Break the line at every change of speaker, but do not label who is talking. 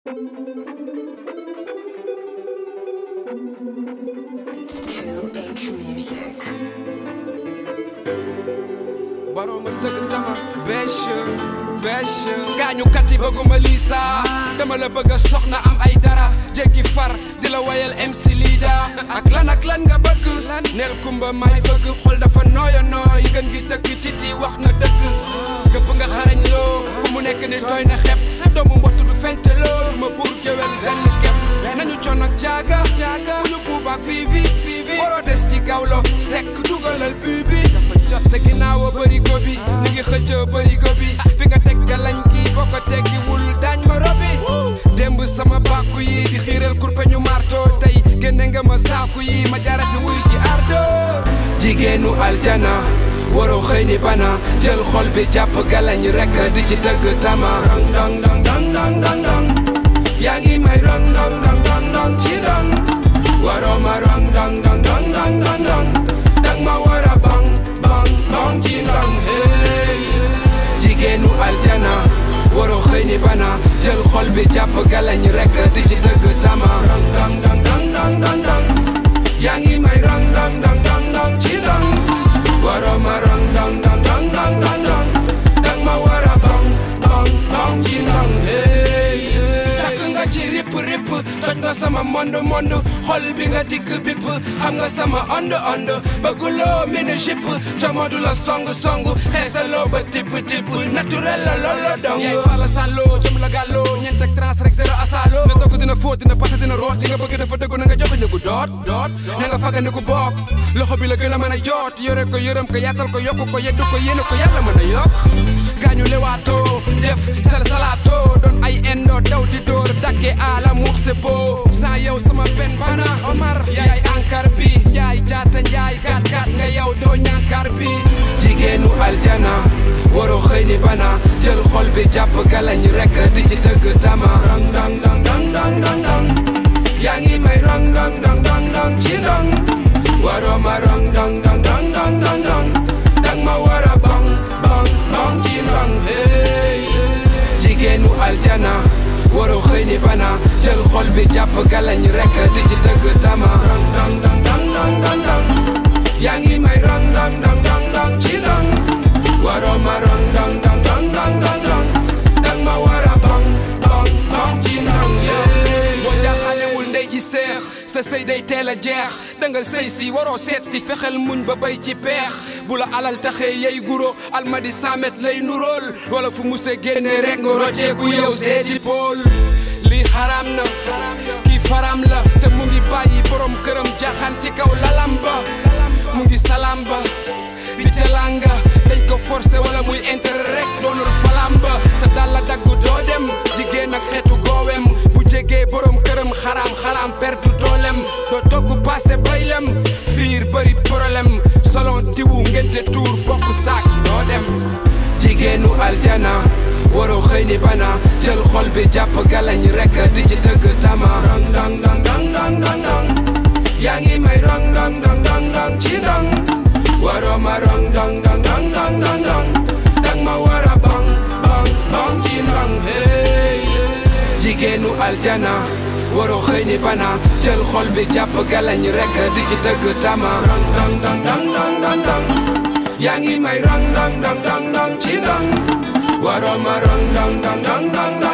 2H Music.
Baroma dëgg tama bêche gaañu kat yi bëgguma Lisa dama la bëgg a soxna am ay dara jéggi far di la wayal MC Lida ak lan nga bëgg neel kumba may fëgg xol dafa nooya nooy gën gi dëgg titi wax na dëgg këpp nga xarañ loo fu mu nekk ni tooy na xepp doomu mbott du fente loolu ma buur géwél benn kepp nañu con ak jaaga bu ñu buub ak vivi waroo des ci gawlo sekk dugalal bi dafa jot sa ginnaaw a bërigo bi ñu ngi xëccoo bërigo bi fi nga teg galañ gi boo ko teggiwul daañ ma robi démb sama bàkku yi di xiiral kurpe ñu marto tey génne nga ma saaku yi ma jaara fi wuy ji ardo jigéenu aljana waroo xëy ni bana jël xol bi jàpp galañ rek di ci tëgg tama rang dang yaa ngi may rang dang ci dang waroo ma rang dang dang ma wara bang ci ndang hey jigéenu aljana waroo xëy ni bana jël xol bi jàpp galañ rek di ci tëgg tama rang dang yaa ngi may rang dang ci dang waroo ma rang dang ma wara bang ci ndang hey takk nga ci rip toj nga sama monde xol bi nga dikk bipp xam nga sama ond bëgguloo mini jip comodu la song xeesaloo ba tipp naturel la loolo dong yaay fala sàlloo jëm la gàlloo ñeent ak trans rek zéro asalo ne togg dina fóot dina passé dina root li nga bëgg dafa dëggu na nga joxe ñëgu doot ne nga faga ni ku bokk loxo bi la gën a mën a joot yore ko yërëm ko yaatal ko yokku ko yeddu ko yéene ko yàlla mën a yokk gaañu lewaatoo def salsalaatoo doon ay endo daw di dóor dakke à l'amour c'est beau sans yow sama pen bana Omar yaay ankar bi yaay jaata njaay gat nga yow doo ñankar bi jigéenu aljana waroo xëy ni bana jël xol bi jàpp galañ rek di ci tëgg tama rang dang yaa ngi may rang dang ci ndang waroo ma rang dang ma wara bang ci ndang hey jigéenu aljana waroo xëy ni bana jël xol bi jàpp galañ rek di ci tëgg tama rang dang yaa ngi may rang dang ci ndang waroo ma rang dang ma wara bang ci ndang boo jaaxaanewul ndey ji seex sa sëy day teel a jeex da nga sëy si waroo seet si fexel muñ ba bay ci peex bu la alal taxee yey guro almadi 100 mètres lay nurool wala fu muse génne rek nga rocceeku yow seeti pool lii xaram na kii faram la te mu ngi bàyyi borom këram jaxaan si kaw lalam ba mu ngi salam ba di ca langa dañ ko forcé wala muy intérêt rek doonul falam ba sa dalla daggu doo dem jigéen ak xeetu goowem bu jegee borom këram xaram perdu doolem doo togg passé baylem fiir bëri problème salon diwu ngente tuur bokk saak doo dem jigéenu aljana waroo xëy ni bana jël xol bi jàpp galañ rek di ci tëgg tama rang dang yaa ngi may rang dang ci ndang waroo ma rang dang ma wara bang ci ndang hey jigéenu aljana waroo xëy ni bana jël xol bi jàpp galañ rek di ci tëgg tama rang dang yaa ngi may rang dang ci ndang waroo ma rang dang